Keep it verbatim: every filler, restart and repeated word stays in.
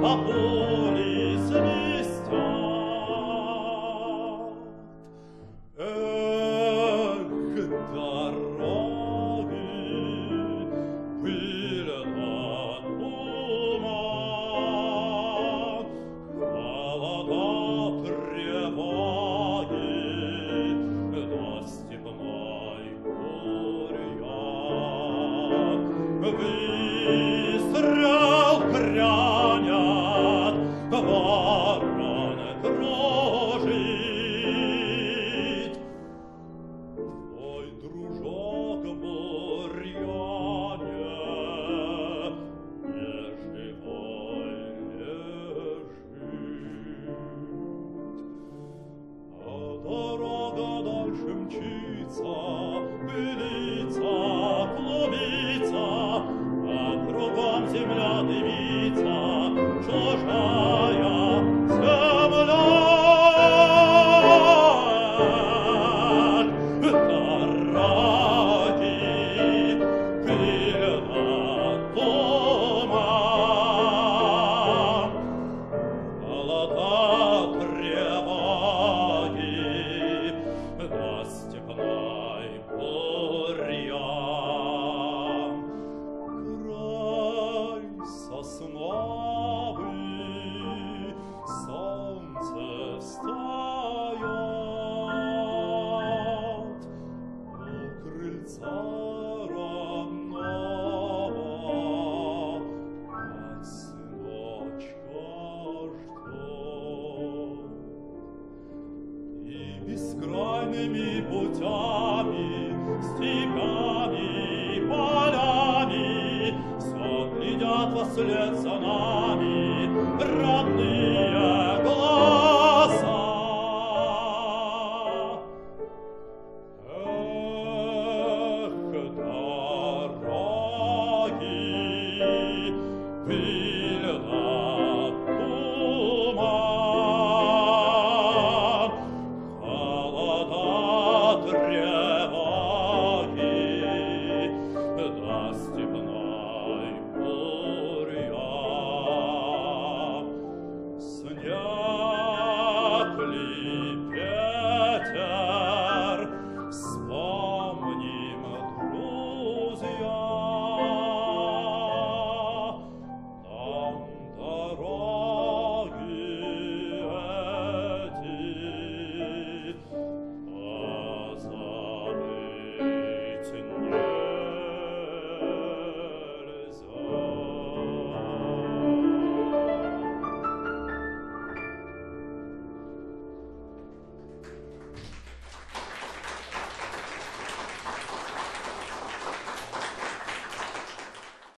по полю свистят. Эх, дороги, пыльна туман, холода тревоги, до степной бурьян. Выстрел грянет, вороны кружит. Твой дружок в бурьяне неживой лежит. А дорога дальше мчится, пылится, клубится, а кругом земля дымится, чужая земля. Дороги, пыльна туман, холода тревоги, до степной бурьян. Край сосновый, солнце встает, у крыльца родного мать сыночка ждет. И бескрайными путями, степями, полями все глядят вслед за нами родные глаза. Эх, дороги, пыльна туман, холода тревоги, до степной